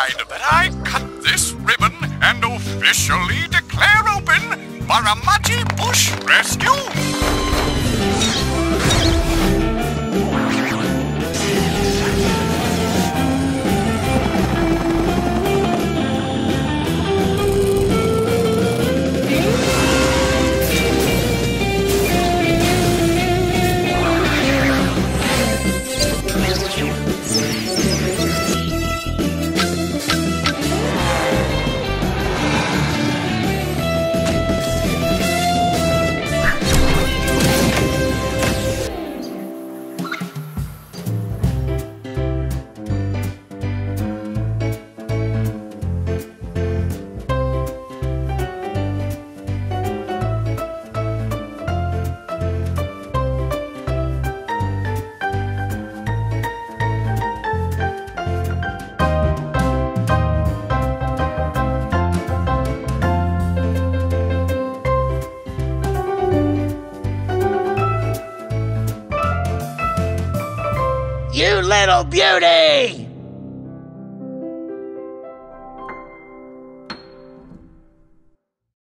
decide that I cut this ribbon and officially declare open Baramati Bush Rescue. You little beauty!